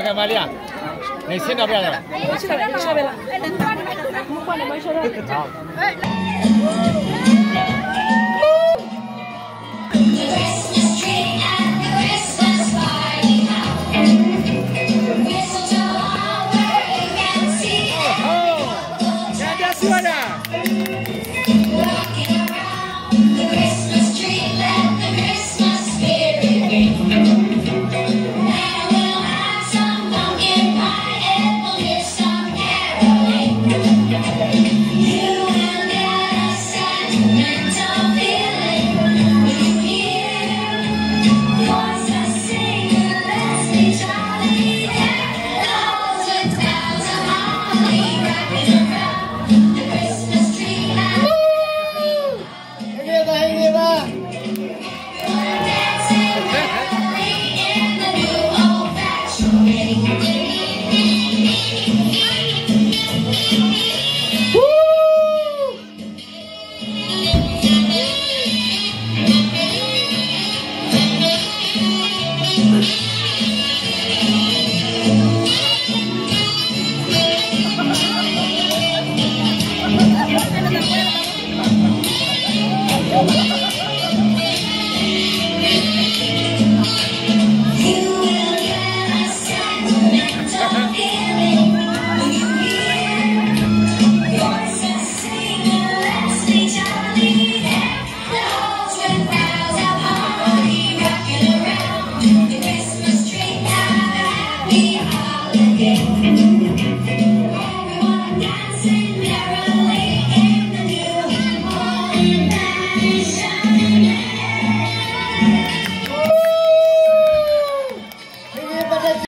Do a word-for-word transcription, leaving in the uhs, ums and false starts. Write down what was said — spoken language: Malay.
干嘛的呀？你先到边了。 去了，下边了。我帮你们说的。 好。